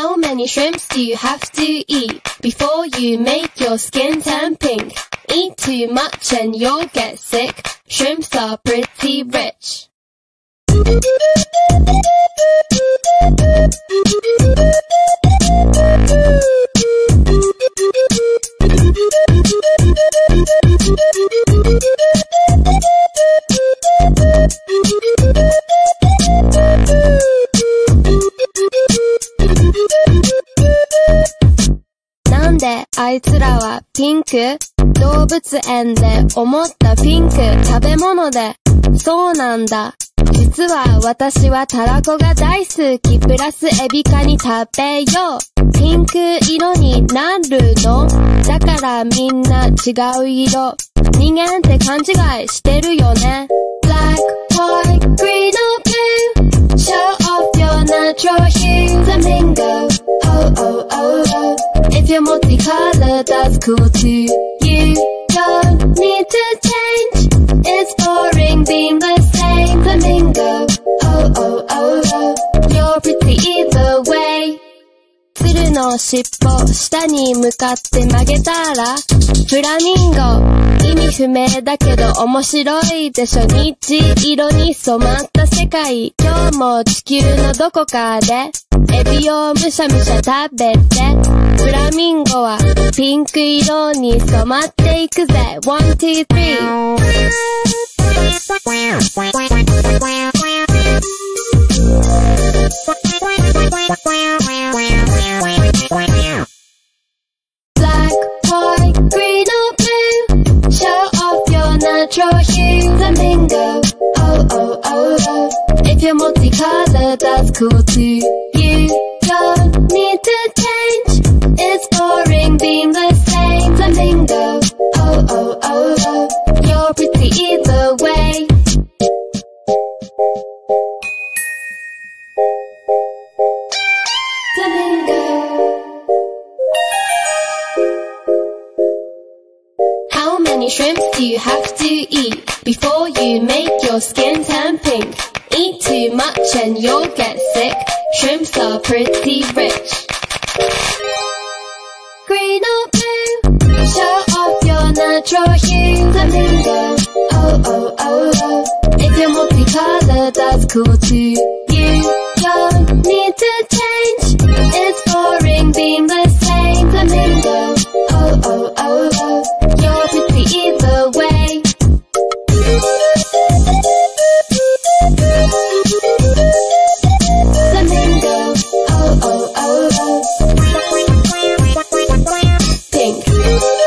How many shrimps do you have to eat before you make your skin turn pink? Eat too much and you'll get sick. Shrimps are pretty rich.なんであいつらはピンク？動物園で思ったピンク食べ物で。そうなんだ。実は私はたらこが大好き。プラスエビカニ食べよう。ピンク色になるの？だからみんな違う色。人間って勘違いしてるよね。Black, white, green or blue. Show off your natural hue. Flamingo. Oh, oh, oh, oh. If you're multicolored, that's cool too. You don't need to change. It's boring being the same. Flamingo. Oh, oh, oh, oh. You're pretty either way. 鶴の尻尾下に向かって曲げたらフラミンゴ。意味不明だけど面白いでしょ。虹色に染まった世界。今日も地球のどこかでエビをむしゃむしゃ食べて。フラミンゴはピンク色に染まっていくぜ。One, two, three. Black, white, green or blue. Show off your natural hue. Flamingo. Oh, oh, oh, oh. If you're multicolored, that's cool too. You don't need to change. It's boring being the same. Flamingo. Oh, oh, oh, oh. You're pretty either way. Flamingo. How many shrimps do you have to eat before you make your skin turn pink? Eat too much and you'll get sick. Shrimps are pretty rich. Green or blue, show off your natural hue. Flamingo. Oh, oh, oh, oh. If you're multicolored, that's cool too. You don't need to change. It's boring being the same. Flamingo. Oh, oh, oh, oh. You're pretty either way. Flamingo. Oh, oh, oh, oh. Pink.